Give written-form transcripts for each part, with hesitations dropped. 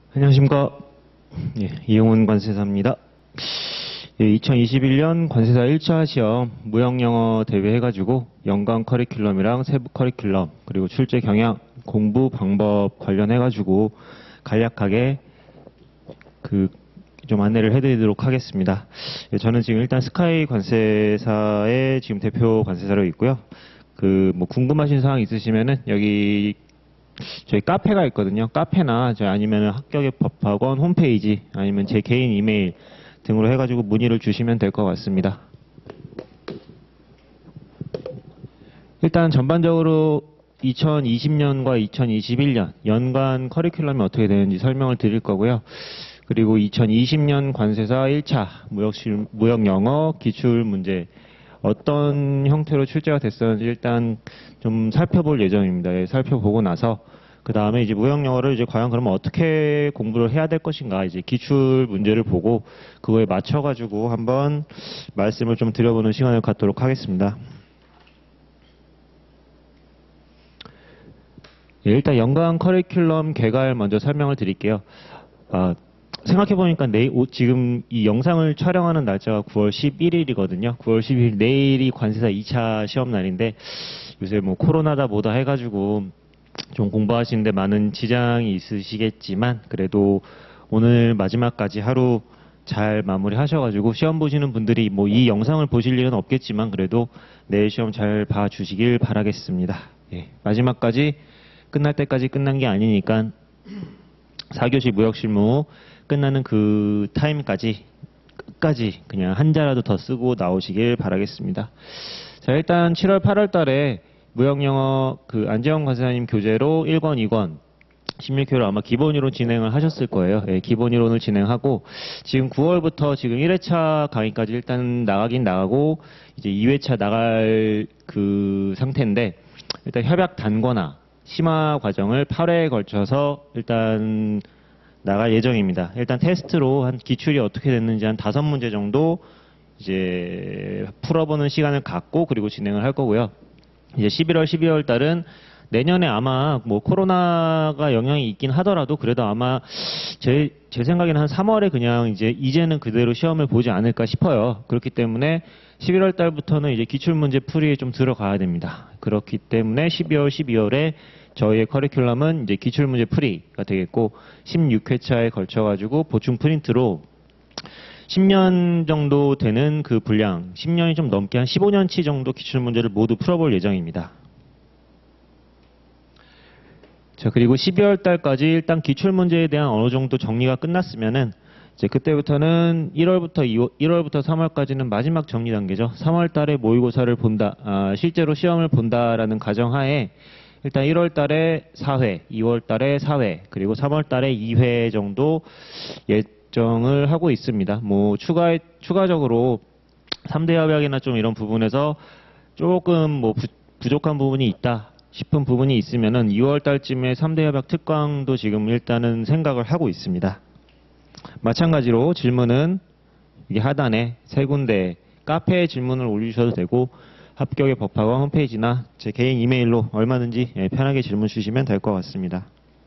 안녕하십니까. 예, 이용훈 관세사입니다. 예, 2021년 관세사 1차 시험 무형영어 대회 해가지고 연관 커리큘럼이랑 세부 커리큘럼 그리고 출제 경향, 공부 방법 관련해가지고 간략하게 좀 안내를 해드리도록 하겠습니다. 예, 저는 지금 일단 스카이 관세사의 지금 대표 관세사로 있고요. 궁금하신 사항 있으시면은 여기 저희 카페가 있거든요. 카페나 아니면 합격의 법학원 홈페이지 아니면 제 개인 이메일 등으로 해가지고 문의를 주시면 될 것 같습니다. 일단 전반적으로 2020년과 2021년 연간 커리큘럼이 어떻게 되는지 설명을 드릴 거고요. 그리고 2020년 관세사 1차 무형영어 기출문제 어떤 형태로 출제가 됐었는지 일단 좀 살펴볼 예정입니다. 예, 살펴보고 나서 그 다음에 이제 무형영어를 이제 과연 그러면 어떻게 공부를 해야 될 것인가 이제 기출 문제를 보고 그거에 맞춰가지고 한번 말씀을 좀 드려보는 시간을 갖도록 하겠습니다. 예, 일단 연간 커리큘럼 개괄 먼저 설명을 드릴게요. 생각해보니까 지금 이 영상을 촬영하는 날짜가 9월 11일이거든요. 9월 11일 내일이 관세사 2차 시험 날인데 요새 뭐 코로나다 뭐다 해가지고 좀 공부하시는데 많은 지장이 있으시겠지만 그래도 오늘 마지막까지 하루 잘 마무리하셔가지고 시험 보시는 분들이 뭐 이 영상을 보실 일은 없겠지만 그래도 내일 시험 잘 봐주시길 바라겠습니다. 예, 마지막까지 끝날 때까지 끝난 게 아니니까 4교시 무역실무 끝나는 그 타임까지 끝까지 그냥 한자라도 더 쓰고 나오시길 바라겠습니다. 자, 일단 7월 8월 달에 무형영어 안재영 관세사님 교재로 1권, 2권 16회로 아마 기본이론 진행을 하셨을 거예요. 예, 기본이론을 진행하고 지금 9월부터 지금 1회차 강의까지 일단 나가긴 나가고 이제 2회차 나갈 그 상태인데 일단 협약 단권화 심화 과정을 8회에 걸쳐서 일단 나갈 예정입니다. 일단 테스트로 한 기출이 어떻게 됐는지 한 5문제 정도 이제 풀어보는 시간을 갖고 그리고 진행을 할 거고요. 이제 11월, 12월 달은 내년에 아마 뭐 코로나가 영향이 있긴 하더라도 그래도 아마 제 생각에는 한 3월에 그냥 이제는 그대로 시험을 보지 않을까 싶어요. 그렇기 때문에 11월 달부터는 이제 기출문제 풀이에 좀 들어가야 됩니다. 그렇기 때문에 12월, 12월에 저희의 커리큘럼은 이제 기출문제 풀이가 되겠고 16회차에 걸쳐가지고 보충 프린트로 10년 정도 되는 그 분량, 10년이 좀 넘게 한 15년치 정도 기출문제를 모두 풀어볼 예정입니다. 자, 그리고 12월 달까지 일단 기출문제에 대한 어느 정도 정리가 끝났으면은 이제 그때부터는 1월부터 3월까지는 마지막 정리 단계죠. 3월 달에 모의고사를 본다, 실제로 시험을 본다라는 가정하에 일단 1월 달에 4회, 2월 달에 4회, 그리고 3월 달에 2회 정도 예정을 하고 있습니다. 뭐 추가적으로 3대 협약이나 좀 이런 부분에서 조금 뭐 부족한 부분이 있다 싶은 부분이 있으면은 2월 달쯤에 3대 협약 특강도 지금 일단은 생각을 하고 있습니다. 마찬가지로 질문은 이게 하단에 세 군데 카페에 질문을 올리셔도 되고 합격의 법학원 홈페이지나 제 개인 이메일로 얼마든지 편하게 질문 주시면 될 것 같습니다.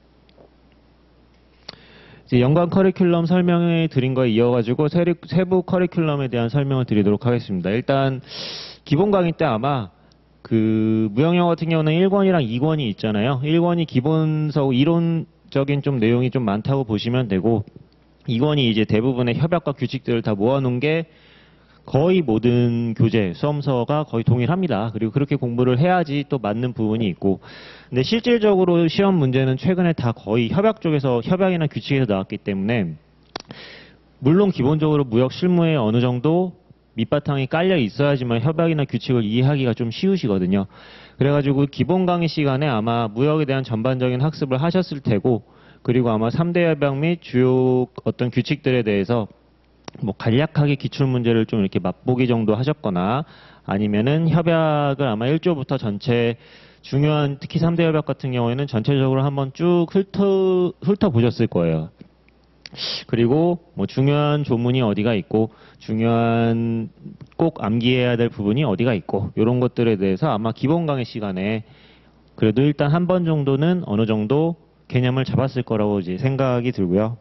이제 연관 커리큘럼 설명해 드린 거에 이어가지고 세부 커리큘럼에 대한 설명을 드리도록 하겠습니다. 일단 기본 강의 때 아마 무형영어 같은 경우는 1권이랑 2권이 있잖아요. 1권이 기본서 이론적인 좀 내용이 좀 많다고 보시면 되고 2권이 이제 대부분의 협약과 규칙들을 다 모아놓은 게 거의 모든 교재, 수험서가 거의 동일합니다. 그리고 그렇게 공부를 해야지 또 맞는 부분이 있고 근데 실질적으로 시험 문제는 최근에 다 거의 협약이나 규칙에서 나왔기 때문에 물론 기본적으로 무역 실무에 어느 정도 밑바탕이 깔려 있어야지만 협약이나 규칙을 이해하기가 좀 쉬우시거든요. 그래가지고 기본 강의 시간에 아마 무역에 대한 전반적인 학습을 하셨을 테고 그리고 아마 3대 협약 및 주요 어떤 규칙들에 대해서 뭐 간략하게 기출문제를 좀 이렇게 맛보기 정도 하셨거나 아니면은 협약을 아마 1조부터 전체 중요한 특히 3대 협약 같은 경우에는 전체적으로 한번 쭉 훑어보셨을 거예요. 그리고 뭐 중요한 조문이 어디가 있고 중요한 꼭 암기해야 될 부분이 어디가 있고 이런 것들에 대해서 아마 기본 강의 시간에 그래도 일단 한 번 정도는 어느 정도 개념을 잡았을 거라고 이제 생각이 들고요.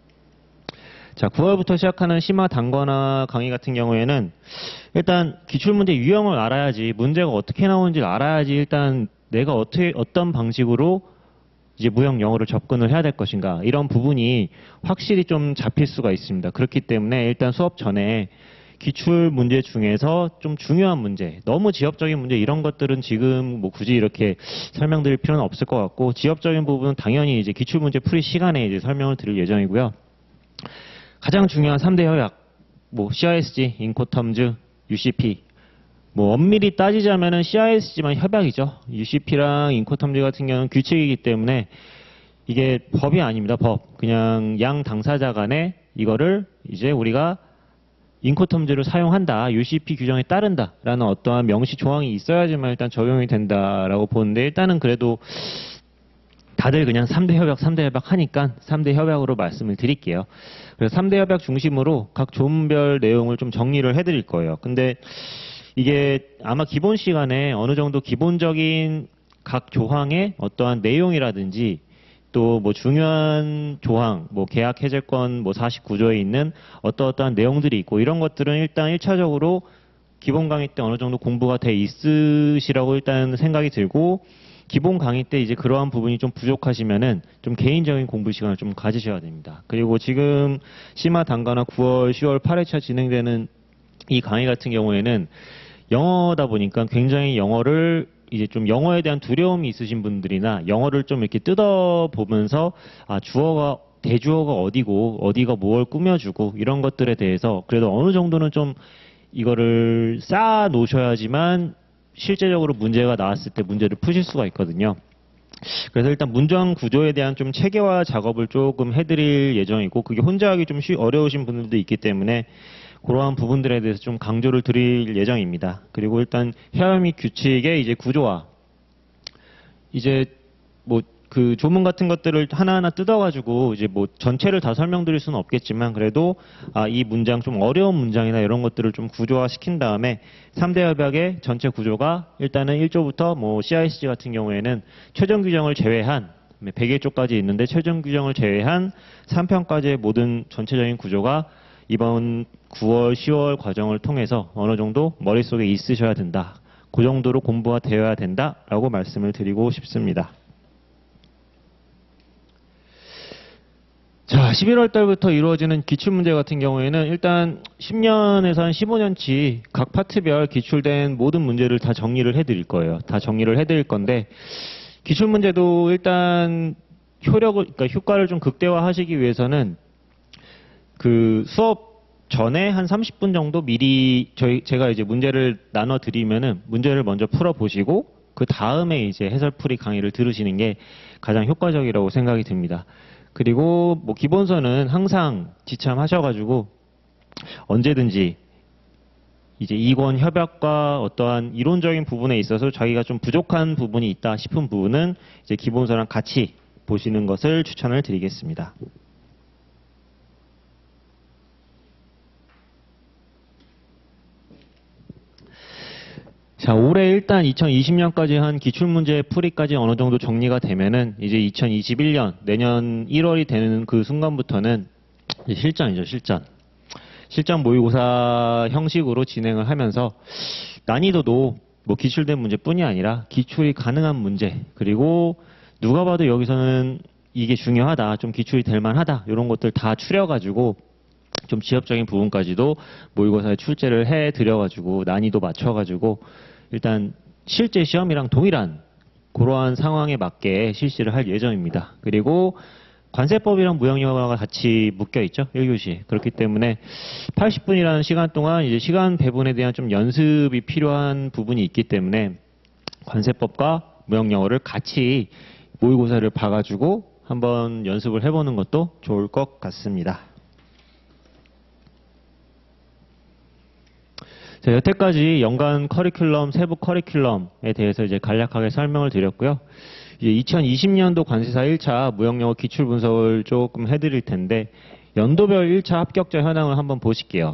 자, 9월부터 시작하는 심화 단권화 강의 같은 경우에는 일단 기출문제 유형을 알아야지, 문제가 어떻게 나오는지를 알아야지 일단 내가 어떤 방식으로 이제 무형 영어를 접근을 해야 될 것인가, 이런 부분이 확실히 좀 잡힐 수가 있습니다. 그렇기 때문에 일단 수업 전에 기출 문제 중에서 좀 중요한 문제, 너무 지엽적인 문제 이런 것들은 지금 뭐 굳이 이렇게 설명드릴 필요는 없을 것 같고, 지엽적인 부분은 당연히 이제 기출 문제 풀이 시간에 이제 설명을 드릴 예정이고요. 가장 중요한 3대 협약, 뭐 CISG, 인코텀즈, UCP. 뭐 엄밀히 따지자면은 CISG만 협약이죠. UCP랑 인코텀즈 같은 경우는 규칙이기 때문에 이게 법이 아닙니다. 법. 그냥 양 당사자 간에 이거를 이제 우리가 인코텀즈를 사용한다, UCP 규정에 따른다라는 어떠한 명시 조항이 있어야지만 일단 적용이 된다라고 보는데, 일단은 그래도 다들 그냥 3대 협약, 3대 협약 하니까 3대 협약으로 말씀을 드릴게요. 그래서 3대 협약 중심으로 각 조문별 내용을 좀 정리를 해드릴 거예요. 근데 이게 아마 기본 시간에 어느 정도 기본적인 각 조항의 어떠한 내용이라든지 또 뭐 중요한 조항, 뭐 계약 해제권 뭐 49조에 있는 어떠한 내용들이 있고, 이런 것들은 일단 1차적으로 기본 강의 때 어느 정도 공부가 돼 있으시라고 일단 생각이 들고, 기본 강의 때 이제 그러한 부분이 좀 부족하시면은 좀 개인적인 공부 시간을 좀 가지셔야 됩니다. 그리고 지금 심화 단권화 9월, 10월 8회차 진행되는 이 강의 같은 경우에는 영어다 보니까 굉장히 영어를 이제 좀 영어에 대한 두려움이 있으신 분들이나 영어를 좀 이렇게 뜯어보면서 주어가 대주어가 어디고 어디가 뭘 꾸며주고 이런 것들에 대해서 그래도 어느 정도는 좀 이거를 쌓아 놓으셔야지만 실제적으로 문제가 나왔을 때 문제를 푸실 수가 있거든요. 그래서 일단 문장 구조에 대한 좀 체계화 작업을 조금 해드릴 예정이고, 그게 혼자 하기 좀 어려우신 분들도 있기 때문에 그러한 부분들에 대해서 좀 강조를 드릴 예정입니다. 그리고 일단 협약 및 규칙의 이제 구조화, 이제 뭐 그 조문 같은 것들을 하나하나 뜯어가지고 이제 뭐 전체를 다 설명드릴 수는 없겠지만, 그래도 이 문장 좀 어려운 문장이나 이런 것들을 좀 구조화 시킨 다음에 3대 협약의 전체 구조가 일단은 1조부터 뭐 CISG 같은 경우에는 최종 규정을 제외한 101조까지 있는데 최종 규정을 제외한 3편까지의 모든 전체적인 구조가 이번 9월, 10월 과정을 통해서 어느 정도 머릿속에 있으셔야 된다. 그 정도로 공부가 되어야 된다라고 말씀을 드리고 싶습니다. 자, 11월 달부터 이루어지는 기출문제 같은 경우에는 일단 10년에서 한 15년치 각 파트별 기출된 모든 문제를 다 정리를 해드릴 거예요. 다 정리를 해드릴 건데, 기출문제도 일단 그러니까 효과를 좀 극대화하시기 위해서는 그 수업 전에 한 30분 정도 미리 제가 이제 문제를 나눠 드리면은 문제를 먼저 풀어 보시고 그 다음에 이제 해설풀이 강의를 들으시는 게 가장 효과적이라고 생각이 듭니다. 그리고 뭐 기본서는 항상 지참하셔가지고 언제든지 이제 이권 협약과 어떠한 이론적인 부분에 있어서 자기가 좀 부족한 부분이 있다 싶은 부분은 이제 기본서랑 같이 보시는 것을 추천을 드리겠습니다. 자, 올해 일단 2020년까지 한 기출문제 풀이까지 어느 정도 정리가 되면은 이제 2021년 내년 1월이 되는 그 순간부터는 이제 실전이죠, 실전. 실전 모의고사 형식으로 진행을 하면서 난이도도 뭐 기출된 문제뿐이 아니라 기출이 가능한 문제, 그리고 누가 봐도 여기서는 이게 중요하다, 좀 기출이 될 만하다, 이런 것들 다 추려가지고 좀 지엽적인 부분까지도 모의고사에 출제를 해드려가지고 난이도 맞춰가지고 일단 실제 시험이랑 동일한 그러한 상황에 맞게 실시를 할 예정입니다. 그리고 관세법이랑 무형영어가 같이 묶여 있죠, 1교시. 그렇기 때문에 80분이라는 시간 동안 이제 시간 배분에 대한 좀 연습이 필요한 부분이 있기 때문에 관세법과 무형영어를 같이 모의고사를 봐가지고 한번 연습을 해보는 것도 좋을 것 같습니다. 자, 여태까지 연간 커리큘럼, 세부 커리큘럼에 대해서 이제 간략하게 설명을 드렸고요. 이제 2020년도 관세사 1차 무형영어 기출 분석을 조금 해드릴 텐데, 연도별 1차 합격자 현황을 한번 보실게요.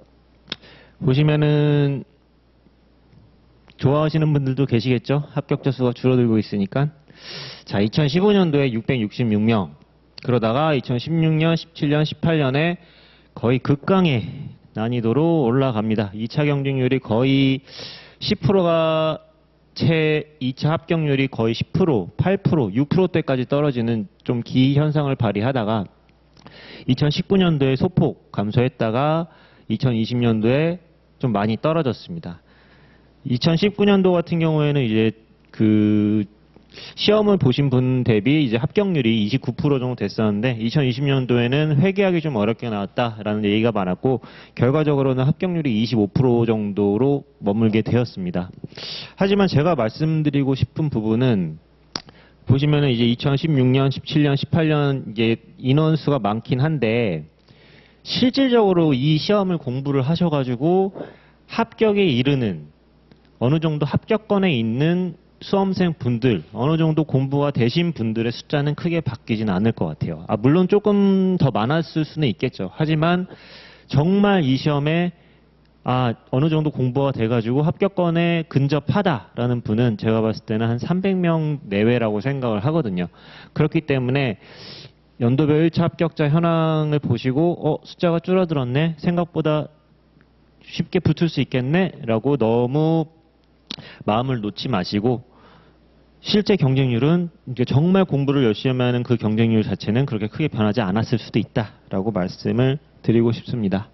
보시면은 좋아하시는 분들도 계시겠죠? 합격자 수가 줄어들고 있으니까. 자, 2015년도에 666명. 그러다가 2016년, 17년, 18년에 거의 극강의 난이도로 올라갑니다. 2차 경쟁률이 거의 10%가 채 2차 합격률이 거의 10%, 8%, 6%대까지 떨어지는 좀 기현상을 발휘하다가 2019년도에 소폭 감소했다가 2020년도에 좀 많이 떨어졌습니다. 2019년도 같은 경우에는 이제 그 시험을 보신 분 대비 이제 합격률이 29% 정도 됐었는데 2020년도에는 회계하기 좀 어렵게 나왔다라는 얘기가 많았고 결과적으로는 합격률이 25% 정도로 머물게 되었습니다. 하지만 제가 말씀드리고 싶은 부분은 보시면은 이제 2016년, 17년, 18년 이게 인원수가 많긴 한데 실질적으로 이 시험을 공부를 하셔가지고 합격에 이르는 어느 정도 합격권에 있는 수험생 분들, 어느 정도 공부가 되신 분들의 숫자는 크게 바뀌진 않을 것 같아요. 물론 조금 더 많았을 수는 있겠죠. 하지만 정말 이 시험에 어느 정도 공부가 돼가지고 합격권에 근접하다라는 분은 제가 봤을 때는 한 300명 내외라고 생각을 하거든요. 그렇기 때문에 연도별 1차 합격자 현황을 보시고 숫자가 줄어들었네? 생각보다 쉽게 붙을 수 있겠네? 라고 너무 마음을 놓지 마시고 실제 경쟁률은 이제 정말 공부를 열심히 하는 그 경쟁률 자체는 그렇게 크게 변하지 않았을 수도 있다라고 말씀을 드리고 싶습니다.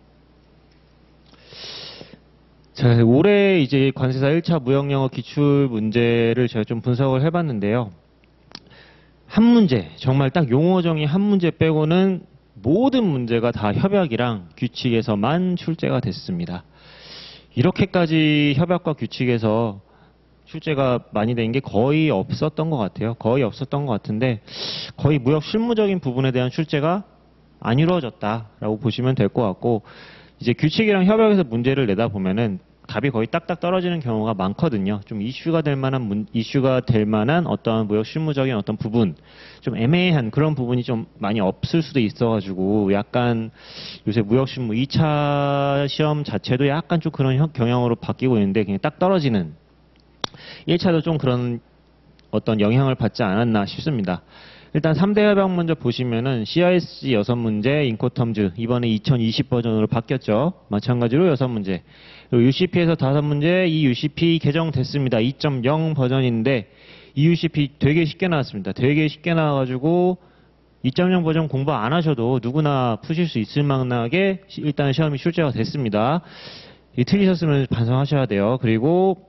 자, 올해 이제 관세사 1차 무형영어 기출 문제를 제가 좀 분석을 해봤는데요. 한 문제, 정말 딱 용어 정의 한 문제 빼고는 모든 문제가 다 협약이랑 규칙에서만 출제가 됐습니다. 이렇게까지 협약과 규칙에서 출제가 많이 된 게 거의 없었던 것 같아요. 거의 없었던 것 같은데 거의 무역 실무적인 부분에 대한 출제가 안 이루어졌다라고 보시면 될 것 같고 이제 규칙이랑 협약에서 문제를 내다 보면은 답이 거의 딱딱 떨어지는 경우가 많거든요. 좀 이슈가 될 만한 어떤 무역 실무적인 어떤 부분, 좀 애매한 그런 부분이 좀 많이 없을 수도 있어가지고 약간 요새 무역 실무 2차 시험 자체도 약간 좀 그런 경향으로 바뀌고 있는데 그냥 딱 떨어지는 1차도 좀 그런 어떤 영향을 받지 않았나 싶습니다. 일단 3대 협약 먼저 보시면은 CIS 6문제, 인코텀즈 이번에 2020 버전으로 바뀌었죠. 마찬가지로 6문제. UCP에서 5문제, 이 UCP 개정됐습니다. 2.0 버전인데 이 UCP 되게 쉽게 나왔습니다. 되게 쉽게 나와가지고 2.0 버전 공부 안 하셔도 누구나 푸실 수 있을 만하게 일단 시험이 출제가 됐습니다. 틀리셨으면 반성하셔야 돼요. 그리고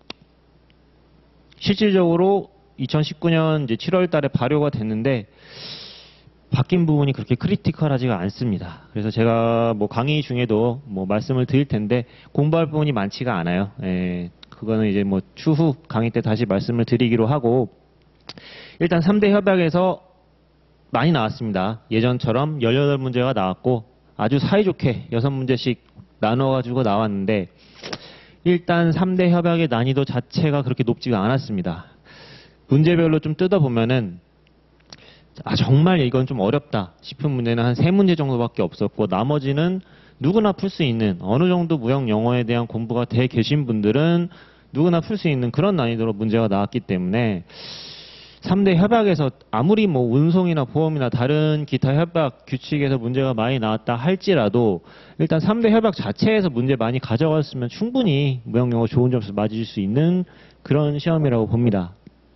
실질적으로 2019년 이제 7월 달에 발효가 됐는데 바뀐 부분이 그렇게 크리티컬하지가 않습니다. 그래서 제가 뭐 강의 중에도 뭐 말씀을 드릴 텐데 공부할 부분이 많지가 않아요. 그거는 이제 뭐 추후 강의 때 다시 말씀을 드리기로 하고 일단 3대 협약에서 많이 나왔습니다. 예전처럼 18문제가 나왔고 아주 사이좋게 6문제씩 나눠가지고 나왔는데 일단 3대 협약의 난이도 자체가 그렇게 높지가 않았습니다. 문제별로 좀 뜯어보면은 정말 이건 좀 어렵다 싶은 문제는 한 3문제 정도밖에 없었고 나머지는 누구나 풀 수 있는 어느 정도 무역 영어에 대한 공부가 돼 계신 분들은 누구나 풀 수 있는 그런 난이도로 문제가 나왔기 때문에 3대 협약에서 아무리 뭐 운송이나 보험이나 다른 기타 협약 규칙에서 문제가 많이 나왔다 할지라도 일단 3대 협약 자체에서 문제 많이 가져갔으면 충분히 무역 영어 좋은 점수 맞으실 수 있는 그런 시험이라고 봅니다.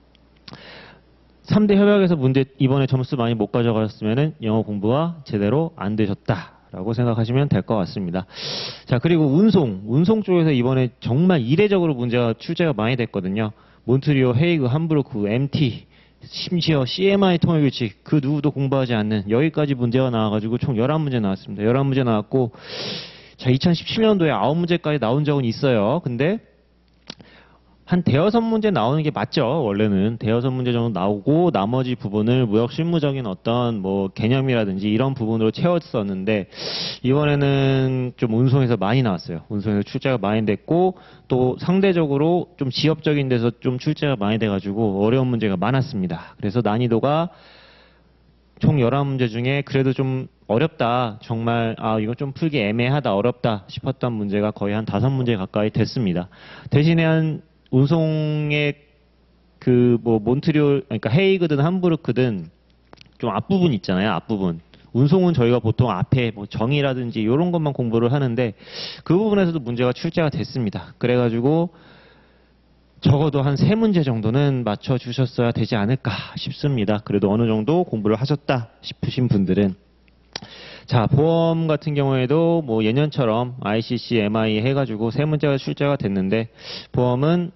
3대 협약에서 문제 이번에 점수 많이 못 가져갔으면 영어 공부가 제대로 안 되셨다라고 생각하시면 될 것 같습니다. 자, 그리고 운송 쪽에서 이번에 정말 이례적으로 문제가 출제가 많이 됐거든요. 몬트리올, 헤이그, 함부르크, MT, 심지어 CMI 통일규칙 그 누구도 공부하지 않는 여기까지 문제가 나와가지고 총 11문제 나왔습니다. 11문제 나왔고 자 2017년도에 9문제까지 나온 적은 있어요. 근데 한 대여섯 문제 나오는 게 맞죠. 원래는 대여섯 문제 정도 나오고 나머지 부분을 무역 실무적인 어떤 뭐 개념이라든지 이런 부분으로 채웠었는데 이번에는 좀 운송에서 많이 나왔어요. 운송에서 출제가 많이 됐고 또 상대적으로 좀 지역적인 데서 좀 출제가 많이 돼가지고 어려운 문제가 많았습니다. 그래서 난이도가 총 11문제 중에 그래도 좀 어렵다. 정말 이거 좀 풀기 애매하다. 어렵다 싶었던 문제가 거의 한 5문제 가까이 됐습니다. 대신에 한 운송의 그 뭐 몬트리올, 그러니까 헤이그든 함부르크든 좀 앞부분 있잖아요. 앞부분. 운송은 저희가 보통 앞에 뭐 정의라든지 이런 것만 공부를 하는데 그 부분에서도 문제가 출제가 됐습니다. 그래가지고 적어도 한 3문제 정도는 맞춰주셨어야 되지 않을까 싶습니다. 그래도 어느 정도 공부를 하셨다 싶으신 분들은. 자, 보험 같은 경우에도 뭐 예년처럼 ICC, MI 해가지고 3문제가 출제가 됐는데 보험은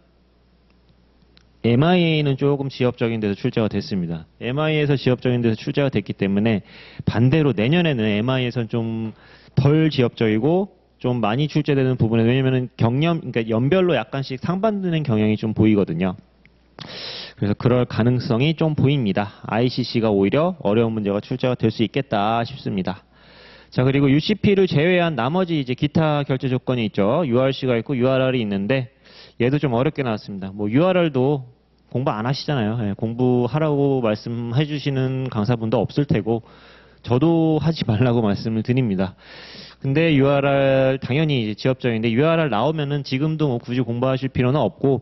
MIA는 조금 지엽적인 데서 출제가 됐습니다. MI에서 지엽적인 데서 출제가 됐기 때문에 반대로 내년에는 MI에선 좀 덜 지엽적이고 좀 많이 출제되는 부분에 왜냐면은 그러니까 연별로 약간씩 상반되는 경향이 좀 보이거든요. 그래서 그럴 가능성이 좀 보입니다. ICC가 오히려 어려운 문제가 출제가 될 수 있겠다 싶습니다. 자, 그리고 UCP를 제외한 나머지 이제 기타 결제 조건이 있죠. URC가 있고 URR이 있는데 얘도 좀 어렵게 나왔습니다. 뭐 URR도 공부 안 하시잖아요. 예, 공부하라고 말씀해 주시는 강사분도 없을 테고 저도 하지 말라고 말씀을 드립니다. 근데 URR 당연히 이제 지엽적인데 URR 나오면은 지금도 뭐 굳이 공부하실 필요는 없고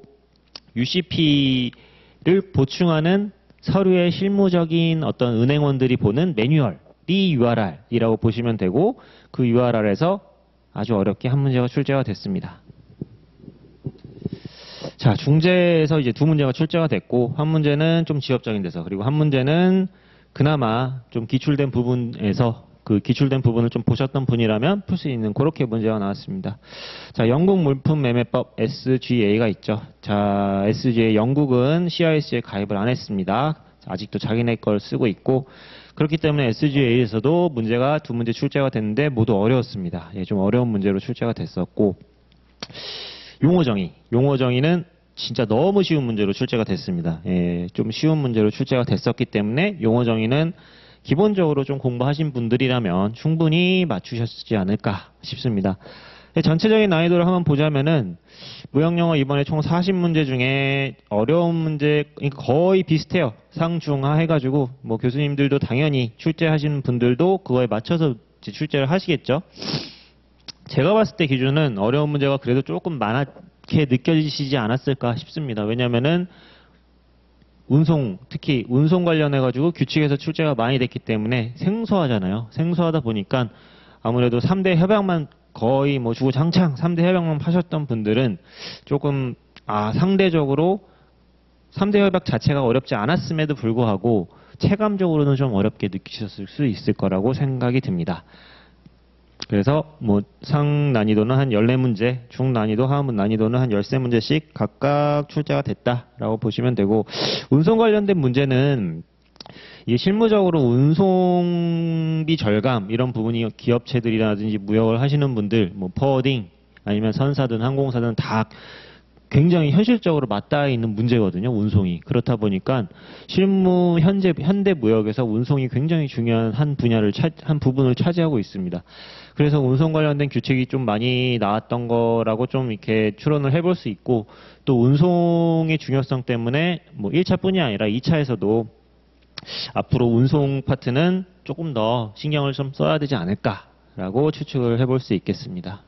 UCP를 보충하는 서류의 실무적인 어떤 은행원들이 보는 매뉴얼이 URR이라고 보시면 되고 그 URR에서 아주 어렵게 한 문제가 출제가 됐습니다. 자, 중재에서 이제 2문제가 출제가 됐고 한 문제는 좀 지엽적인 데서 그리고 한 문제는 그나마 좀 기출된 부분에서 그 기출된 부분을 좀 보셨던 분이라면 풀 수 있는 그렇게 문제가 나왔습니다. 자, 영국 물품 매매법 SGA가 있죠. 자, SGA 영국은 CIS에 가입을 안 했습니다. 아직도 자기네 걸 쓰고 있고 그렇기 때문에 SGA에서도 문제가 2문제 출제가 됐는데 모두 어려웠습니다. 예, 좀 어려운 문제로 출제가 됐었고 용어정의는 진짜 너무 쉬운 문제로 출제가 됐습니다. 예, 좀 쉬운 문제로 출제가 됐었기 때문에 용어정의는 기본적으로 좀 공부하신 분들이라면 충분히 맞추셨지 않을까 싶습니다. 예, 전체적인 난이도를 한번 보자면은 무역영어 이번에 총 40문제 중에 어려운 문제 거의 비슷해요. 상중하 해가지고 뭐 교수님들도 당연히 출제하시는 분들도 그거에 맞춰서 출제를 하시겠죠. 제가 봤을 때 기준은 어려운 문제가 그래도 조금 많게 느껴지시지 않았을까 싶습니다. 왜냐면은 특히 운송 관련해가지고 규칙에서 출제가 많이 됐기 때문에 생소하잖아요. 생소하다 보니까 아무래도 3대 협약만 거의 뭐 주구장창 3대 협약만 파셨던 분들은 조금 상대적으로 3대 협약 자체가 어렵지 않았음에도 불구하고 체감적으로는 좀 어렵게 느끼셨을 수 있을 거라고 생각이 듭니다. 그래서 뭐 상 난이도는 한 14문제, 중 난이도, 하문 난이도는 한 13문제씩 각각 출제가 됐다라고 보시면 되고 운송 관련된 문제는 이 실무적으로 운송비 절감 이런 부분이 기업체들이라든지 무역을 하시는 분들 뭐 포워딩 아니면 선사든 항공사든 다 굉장히 현실적으로 맞닿아 있는 문제거든요. 운송이. 그렇다 보니까 현대 무역에서 운송이 굉장히 중요한 한 부분을 차지하고 있습니다. 그래서 운송 관련된 규칙이 좀 많이 나왔던 거라고 좀 이렇게 추론을 해볼 수 있고 또 운송의 중요성 때문에 뭐 1차뿐이 아니라 2차에서도 앞으로 운송 파트는 조금 더 신경을 좀 써야 되지 않을까라고 추측을 해볼 수 있겠습니다.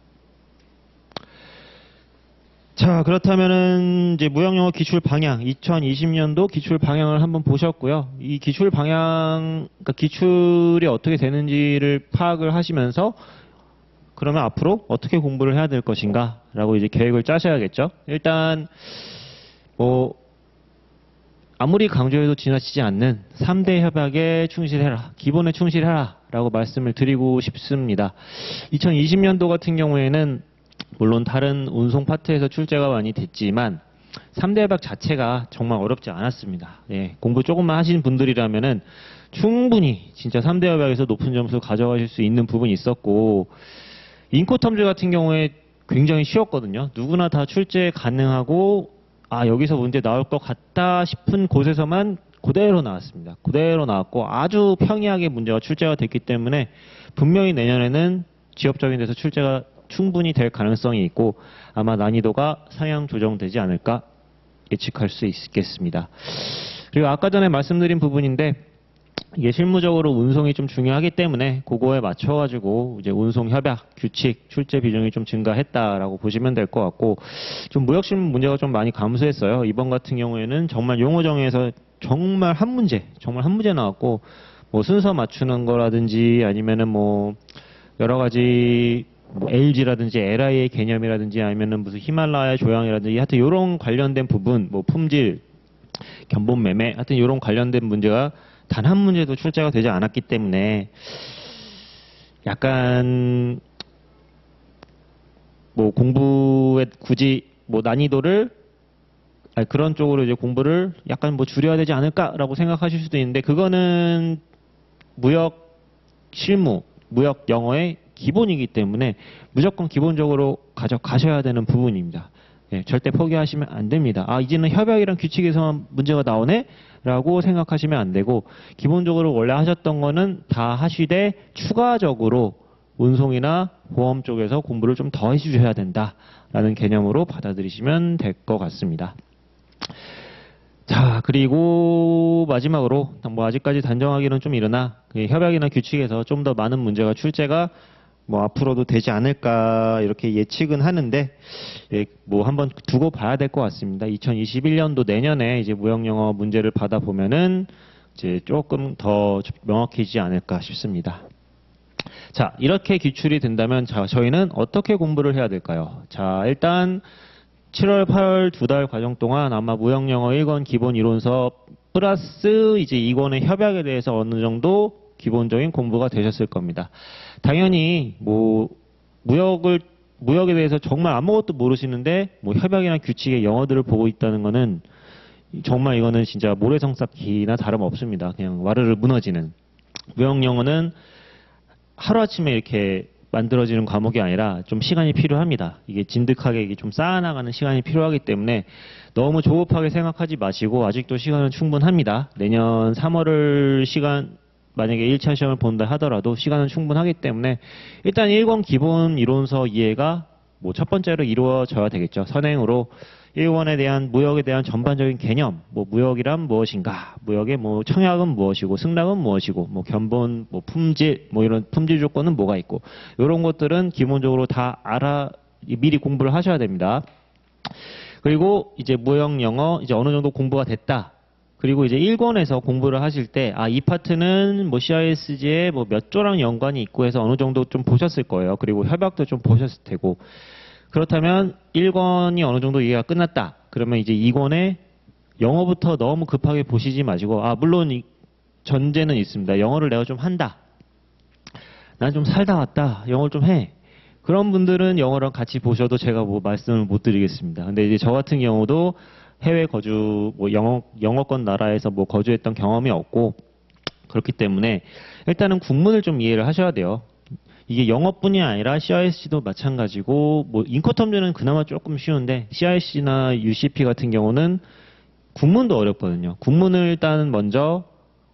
자, 그렇다면은 이제 무역영어 기출 방향 2020년도 기출 방향을 한번 보셨고요. 이 기출 방향, 그러니까 기출이 어떻게 되는지를 파악을 하시면서 그러면 앞으로 어떻게 공부를 해야 될 것인가라고 이제 계획을 짜셔야겠죠. 일단 뭐 아무리 강조해도 지나치지 않는 3대 협약에 충실해라, 기본에 충실해라라고 말씀을 드리고 싶습니다. 2020년도 같은 경우에는 물론 다른 운송 파트에서 출제가 많이 됐지만 3대 협약 자체가 정말 어렵지 않았습니다. 예, 공부 조금만 하시는 분들이라면은 충분히 진짜 3대 협약에서 높은 점수 가져가실 수 있는 부분이 있었고 인코텀즈 같은 경우에 굉장히 쉬웠거든요. 누구나 다 출제 가능하고 여기서 문제 나올 것 같다 싶은 곳에서만 그대로 나왔습니다. 그대로 나왔고 아주 평이하게 문제가 출제가 됐기 때문에 분명히 내년에는 지역적인 데서 출제가 충분히 될 가능성이 있고 아마 난이도가 상향 조정되지 않을까 예측할 수 있겠습니다. 그리고 아까 전에 말씀드린 부분인데 이게 실무적으로 운송이 좀 중요하기 때문에 그거에 맞춰가지고 이제 운송 협약, 규칙, 출제 비중이 좀 증가했다라고 보시면 될 것 같고, 좀 무역실무 문제가 좀 많이 감소했어요. 이번 같은 경우에는 정말 용어 정의에서 정말 한 문제 나왔고, 뭐 순서 맞추는 거라든지 아니면은 뭐 여러 가지 뭐 LG라든지 LI의 개념이라든지 아니면은 무슨 히말라야 조항이라든지 하여튼 이런 관련된 부분, 뭐 품질, 견본 매매, 하여튼 이런 관련된 문제가 단 한 문제도 출제가 되지 않았기 때문에 약간 뭐 공부에 굳이 뭐 난이도를 그런 쪽으로 이제 공부를 약간 뭐 줄여야 되지 않을까라고 생각하실 수도 있는데, 그거는 무역 실무, 무역 영어의 기본이기 때문에 무조건 기본적으로 가져가셔야 되는 부분입니다. 예, 절대 포기하시면 안 됩니다. 아, 이제는 협약이랑 규칙에서만 문제가 나오네? 라고 생각하시면 안 되고, 기본적으로 원래 하셨던 거는 다 하시되 추가적으로 운송이나 보험 쪽에서 공부를 좀 더 해주셔야 된다라는 개념으로 받아들이시면 될 것 같습니다. 자, 그리고 마지막으로 뭐 아직까지 단정하기는 좀 이르나 협약이나 규칙에서 좀 더 많은 문제가 출제가 뭐 앞으로도 되지 않을까 이렇게 예측은 하는데, 예, 뭐 한번 두고 봐야 될 것 같습니다. 2021년도 내년에 이제 무역영어 문제를 받아보면은 이제 조금 더 명확해지지 않을까 싶습니다. 자, 이렇게 기출이 된다면 자, 저희는 어떻게 공부를 해야 될까요? 자, 일단 7월, 8월 두 달 과정 동안 아마 무역영어 1권 기본 이론서 플러스 이제 2권의 협약에 대해서 어느 정도 기본적인 공부가 되셨을 겁니다. 당연히 뭐 무역에 대해서 정말 아무것도 모르시는데 뭐 협약이나 규칙의 영어들을 보고 있다는 거는 정말 이거는 진짜 모래성 쌓기나 다름없습니다. 그냥 와르르 무너지는. 무역 영어는 하루아침에 이렇게 만들어지는 과목이 아니라 좀 시간이 필요합니다. 이게 진득하게 이게 좀 쌓아나가는 시간이 필요하기 때문에 너무 조급하게 생각하지 마시고 아직도 시간은 충분합니다. 내년 3월을 만약에 1차 시험을 본다 하더라도 시간은 충분하기 때문에 일단 1권 기본 이론서 이해가 뭐 첫 번째로 이루어져야 되겠죠. 선행으로 1권에 대한 무역에 대한 전반적인 개념, 뭐 무역이란 무엇인가, 무역의 뭐 청약은 무엇이고 승낙은 무엇이고, 뭐 견본, 뭐 품질, 뭐 이런 품질 조건은 뭐가 있고, 이런 것들은 기본적으로 다 미리 공부를 하셔야 됩니다. 그리고 이제 무역 영어 이제 어느 정도 공부가 됐다. 그리고 이제 1권에서 공부를 하실 때, 이 파트는 뭐 CISG에 뭐 몇 조랑 연관이 있고 해서 어느 정도 좀 보셨을 거예요. 그리고 협약도 좀 보셨을 테고. 그렇다면 1권이 어느 정도 이해가 끝났다. 그러면 이제 2권에 영어부터 너무 급하게 보시지 마시고, 물론 전제는 있습니다. 영어를 내가 좀 한다. 난 좀 살다 왔다. 영어를 좀 해. 그런 분들은 영어랑 같이 보셔도 제가 뭐 말씀을 못 드리겠습니다. 근데 이제 저 같은 경우도 해외 거주, 뭐 영어권 나라에서 뭐 거주했던 경험이 없고, 그렇기 때문에 일단은 국문을 좀 이해를 하셔야 돼요. 이게 영어뿐이 아니라 CISC도 마찬가지고, 뭐 인커텀즈는 그나마 조금 쉬운데 CISC나 UCP 같은 경우는 국문도 어렵거든요. 국문을 일단 먼저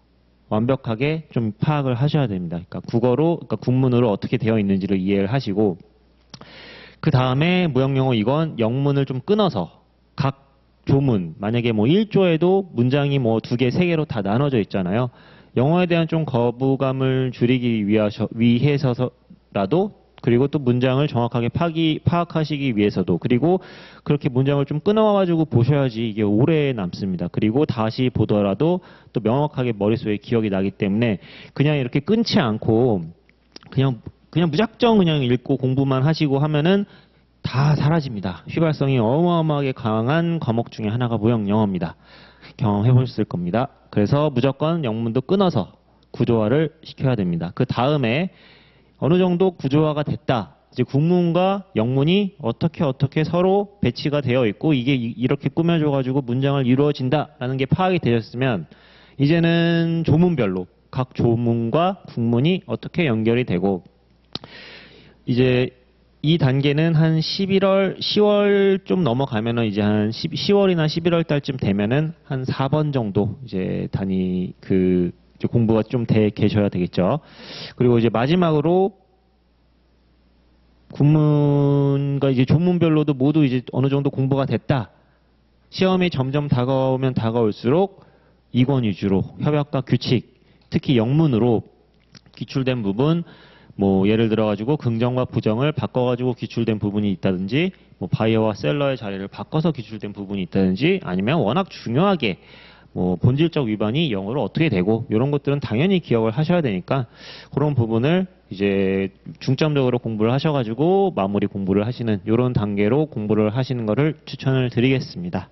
완벽하게 좀 파악을 하셔야 됩니다. 그러니까 그러니까 국문으로 어떻게 되어 있는지를 이해를 하시고, 그 다음에 무역영어 이건 영문을 좀 끊어서 각 조문, 만약에 뭐 1조에도 문장이 뭐 2개, 3개로 다 나눠져 있잖아요. 영어에 대한 좀 거부감을 줄이기 위해서라도, 그리고 또 문장을 정확하게 파악하시기 위해서도, 그리고 그렇게 문장을 좀 끊어가지고 보셔야지 이게 오래 남습니다. 그리고 다시 보더라도 또 명확하게 머릿속에 기억이 나기 때문에 그냥 이렇게 끊지 않고 그냥 무작정 그냥 읽고 공부만 하시고 하면은 다 사라집니다. 휘발성이 어마어마하게 강한 과목 중에 하나가 무역 영어입니다. 경험해 보셨을 겁니다. 그래서 무조건 영문도 끊어서 구조화를 시켜야 됩니다. 그 다음에 어느 정도 구조화가 됐다. 이제 국문과 영문이 어떻게 서로 배치가 되어 있고 이게 이렇게 꾸며져가지고 문장을 이루어진다라는 게 파악이 되셨으면 이제는 조문별로 각 조문과 국문이 어떻게 연결이 되고, 이제 이 단계는 한 10월 좀 넘어가면은 이제 한 10월이나 11월 달쯤 되면은 한 4번 정도 이제 이제 공부가 좀 돼 계셔야 되겠죠. 그리고 이제 마지막으로 국문과 이제 조문별로도 모두 이제 어느 정도 공부가 됐다. 시험이 점점 다가오면 다가올수록 2권 위주로 협약과 규칙, 특히 영문으로 기출된 부분, 뭐 예를 들어가지고 긍정과 부정을 바꿔가지고 기출된 부분이 있다든지, 뭐 바이어와 셀러의 자리를 바꿔서 기출된 부분이 있다든지, 아니면 워낙 중요하게 뭐 본질적 위반이 영어로 어떻게 되고 이런 것들은 당연히 기억을 하셔야 되니까 그런 부분을 이제 중점적으로 공부를 하셔가지고 마무리 공부를 하시는 이런 단계로 공부를 하시는 것을 추천을 드리겠습니다.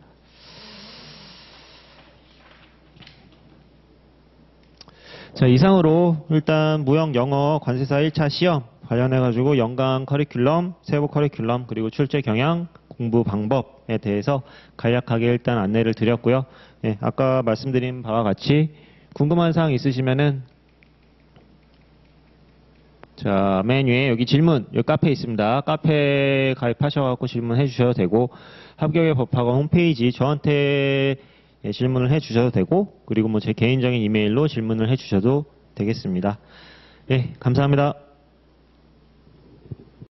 자, 이상으로 일단 무역 영어 관세사 1차 시험 관련해가지고 연강 커리큘럼, 세부 커리큘럼, 그리고 출제 경향, 공부 방법에 대해서 간략하게 일단 안내를 드렸고요. 예, 아까 말씀드린 바와 같이 궁금한 사항 있으시면은 자, 맨 위에 여기 질문, 여기 카페 있습니다. 카페 가입하셔갖고 질문해 주셔도 되고, 합격의 법학원 홈페이지 저한테 질문을 해 주셔도 되고, 그리고 뭐 제 개인적인 이메일로 질문을 해 주셔도 되겠습니다. 예, 감사합니다.